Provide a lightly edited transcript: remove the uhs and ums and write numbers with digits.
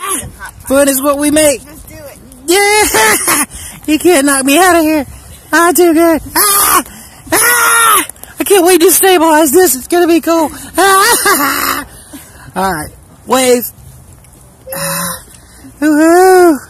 Fun is what we make. Just do it. Yeah! You can't knock me out of here. I'm too good. I can't wait to stabilize this. It's gonna be cool. Alright. Wave. Woohoo!